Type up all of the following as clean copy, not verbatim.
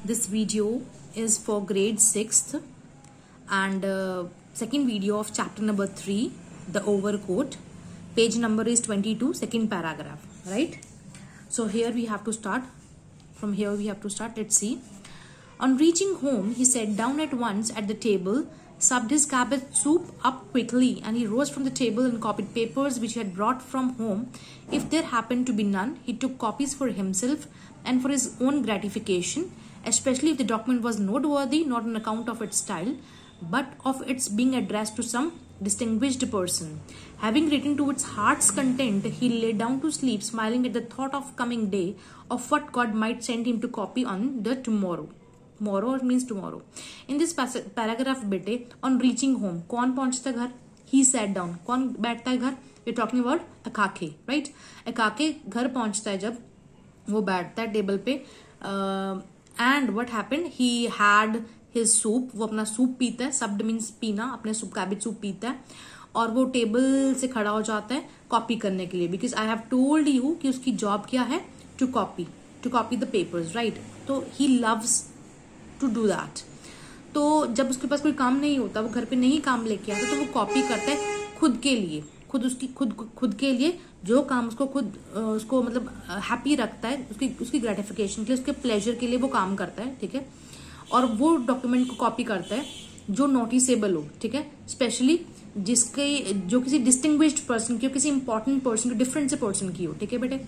This video is for grade 6th and second video of chapter number 3, the overcoat. Page number is 22, second paragraph, right? So here we have to start. From here we have to start. Let's see. On reaching home, he sat down at once at the table, supped his cabbage soup up quickly, and he rose from the table and copied papers which he had brought from home. If there happened to be none, he took copies for himself and for his own gratification, especially if the document was noteworthy, not on account of its style, but of its being addressed to some distinguished person. Having written to its heart's content, he lay down to sleep, smiling at the thought of coming day, of what God might send him to copy on the tomorrow. Tomorrow means tomorrow. In this paragraph, बेटे, on reaching home, कौन पहुंचता है घर? He sat down. कौन बैठता है घर? We're talking about Akake, right? Akake घर पहुंचता है जब वो बैठता है टेबल पे. And what happened? He had his soup. वो अपना सूप पीता है. Supped means पीना. अपने सूप cabbage soup पीता है. और वो टेबल से खड़ा हो जाता है कॉपी करने के लिए. Because I have told you कि उसकी जॉब क्या है? To copy the papers, right? तो he loves to do that. तो जब उसके पास कोई काम नहीं होता, वो घर पे नहीं काम लेके आता, तो वो कॉपी करता है खुद के लिए, खुद के लिए जो काम उसको मतलब हैप्पी रखता है, उसकी ग्रेटिफिकेशन के लिए, उसके प्लेजर के लिए वो काम करता है, ठीक है. और वो डॉक्यूमेंट को कॉपी करता है जो नोटिसेबल हो, ठीक है, स्पेशली जो किसी डिस्टिंग्विश्ड पर्सन की हो, किसी इंपॉर्टेंट पर्सन की, डिफरेंट से पर्सन की हो, ठीक है बेटे.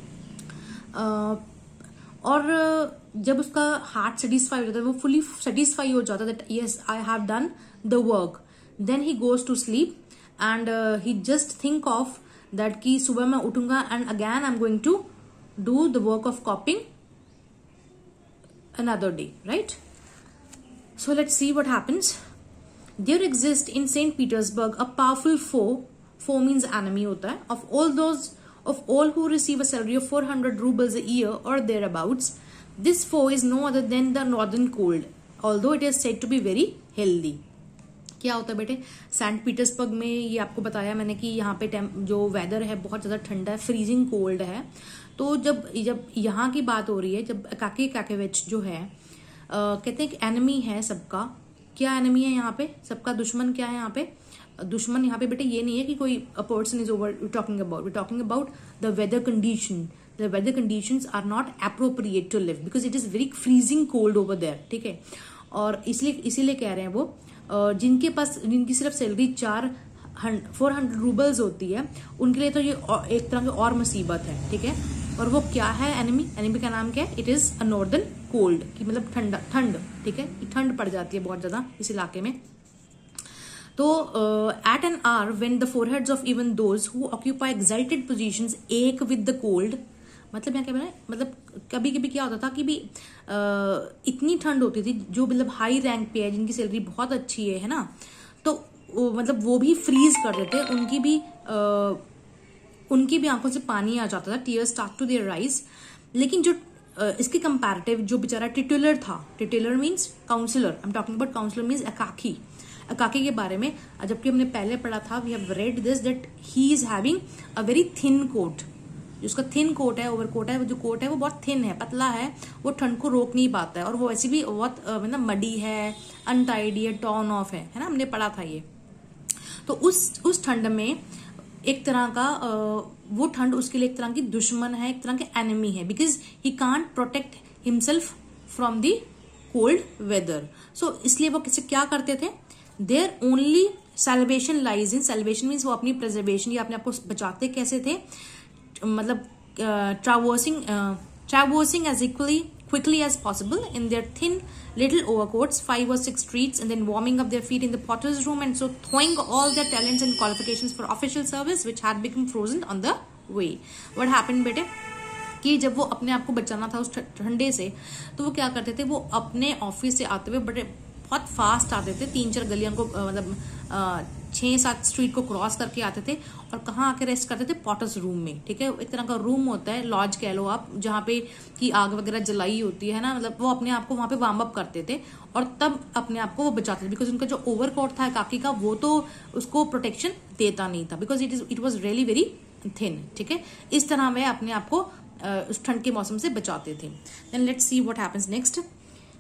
और जब उसका हार्ट सेटिस्फाई हो जाता है, वो फुली सेटिस्फाई हो जाता है that yes I have done the work, then he goes to sleep and he just think of that कि सुबह मैं उठूंगा and again I am going to do the work of coping another day, right? So let's see what happens. There exists in St. Petersburg a powerful foe means enemy होता है, of all who receive a salary of 400 rubles a year or thereabouts. This foe is no other than the northern cold, although it is said to be very healthy. क्या होता है बेटे? Saint Petersburg में ये आपको बताया मैंने कि यहाँ पे जो वेदर है बहुत ज्यादा ठंडा है, फ्रीजिंग कोल्ड है. तो जब यहाँ की बात हो रही है, जब काकेविच जो है कहते हैं कि एनिमी है सबका. क्या एनिमी है यहाँ पे? सबका दुश्मन क्या है यहाँ पे? दुश्मन यहाँ पे बेटे ये नहीं है कि कोई a person is over talking about the weather condition. The weather conditions are not appropriate to live because it is very freezing cold over there, ठीक है. और इसीलिए कह रहे हैं वो जिनकी सिर्फ सैलरी 400 रूबल्स होती है, उनके लिए तो ये एक तरह की और मुसीबत है, ठीक है. और वो क्या है? एनिमी का नाम क्या है? It is a northern cold, की मतलब ठंड, ठीक है. ठंड पड़ जाती है बहुत ज्यादा इस इलाके में. तो at an hour when the foreheads of even those who occupy excited positions ache with the cold. मतलब यहाँ क्या बना, मतलब कभी कभी क्या होता था कि भी इतनी ठंड होती थी, जो मतलब हाई रैंक पे है, जिनकी सैलरी बहुत अच्छी है ना, तो मतलब वो भी फ्रीज कर देते. उनकी भी आंखों से पानी आ जाता था, tears start to their eyes. लेकिन जो इसके कंपैरेटिव जो बेचारा टिटुलर था, titular means councillor, I am talking about councillor means Akaky के बारे में जबकि हमने पहले पढ़ा था, we have read this that he is having a very thin coat. जो उसका थिन कोट है, ओवरकोट है, जो कोट है वो बहुत थिन है, पतला है, वो ठंड को रोक नहीं पाता है. और वो वैसे भी बहुत मतलब मडी है, अनटाइडी है, टॉर्न ऑफ है ना, हमने पढ़ा था ये. तो उस ठंड में एक तरह का वो ठंड उसके लिए एक तरह की दुश्मन है, एक तरह के एनिमी है, because he can't protect himself from the cold weather. So इसलिए वो क्या करते थे? There only celebration lies in, celebration means वो अपनी प्रिजर्वेशन या अपने आप को बचाते कैसे थे, मतलब traversing as quickly as possible in their thin little overcoats 5 or 6 streets, and then warming up their feet in the potter's room, and so throwing all their talents and qualifications for official service which had become frozen on the way. What happened बेटे कि जब वो अपने आप को बचाना था उस ठंडे से, तो वो क्या करते थे? वो अपने ऑफिस से आते हुए बहुत फास्ट आते थे, 3-4 गलियों को मतलब 6-7 स्ट्रीट को क्रॉस करके आते थे, और कहाँ आके रेस्ट करते थे? पॉटर्स रूम में, ठीक है. एक तरह का रूम होता है, लॉज कह लो आप, जहाँ पे की आग वगैरह जलाई होती है ना, मतलब वो अपने आप को वहां पे वार्म अप करते थे और तब अपने आप को वो बचाते थे. बिकॉज उनका जो ओवरकोट था काकी का, वो तो उसको प्रोटेक्शन देता नहीं था, because it was really very thin, ठीक है. इस तरह वे अपने आप को उस ठंड के मौसम से बचाते थे. Then let's see what happens next.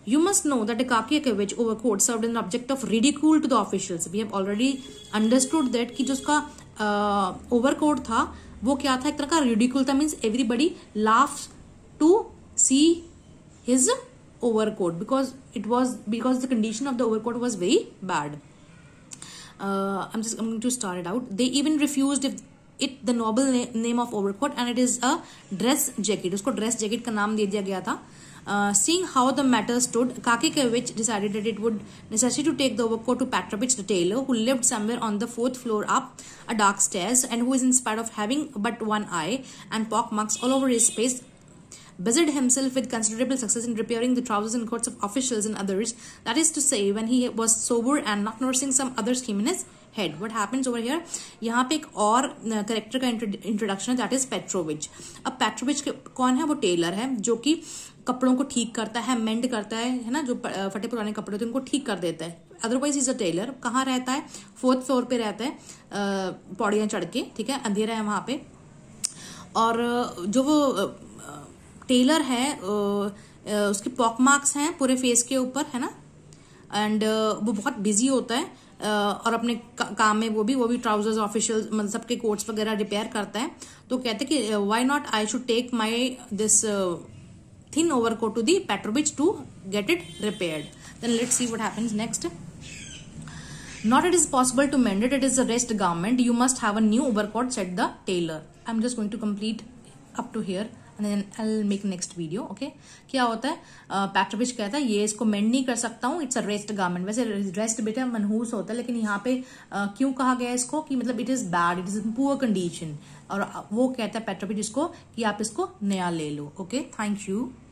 You must know that the Kakiakevich overcoat served as an object of ridicule to the officials. We have already understood that कि जो उसका overcoat था वो क्या था, एक तरह का ridicule था, means everybody laughs to see his overcoat because the condition of the overcoat was very bad. I'm going to start it out. They even refused the noble name of overcoat, and it is a dress jacket. उसको dress jacket का नाम दे दिया गया था. Seeing how the matter stood, Kakiakevich decided that it would necessary to take the overcoat to Petrovich the tailor, who lived somewhere on the 4th floor up a dark stairs, and who is, in spite of having but one eye and pock marks all over his face, busied himself with considerable success in repairing the trousers and coats of officials and others. That is to say, when he was sober and not nursing some other scheme in his head. What happens over here? यहाँ पे एक और character का introduction है, that is Petrovich. अब Petrovich कौन है? वो टेलर है जो कि कपड़ों को ठीक करता है, मेंड करता है ना, जो फटे पुराने कपड़े होते हैं उनको ठीक कर देता है. Otherwise is a tailor. कहाँ रहता है? 4th फ्लोर पे रहता है, पौड़ियां चढ़ के, ठीक है, अंधेरा है वहां पे. और जो वो टेलर है उसके पॉक मार्क्स हैं पूरे फेस के ऊपर, है ना, एंड वो बहुत बिजी होता है और अपने काम में वो भी ट्राउजर्स ऑफिशियल मतलब सबके कोट्स वगैरह रिपेयर करता है. तो कहते हैं कि why not I should take my this thin overcoat to the Petrovich to get it repaired. Then let's see what happens next. Not it is possible to mend it. It is a rest garment. You must have a new overcoat, said the tailor. I'm just going to complete up to here and then I'll make next video. Okay? क्या होता है? Petrovich कहता है ये इसको मेंड नहीं कर सकता हूँ. It's a rest garment. वैसे रेस्ट बेटा मनहूस होता है, लेकिन यहाँ पे क्यों कहा गया इसको कि मतलब it is bad, it is in poor condition. और वो कहता है पेट्रोविच इसको कि आप इसको नया ले लो. Okay, thank you.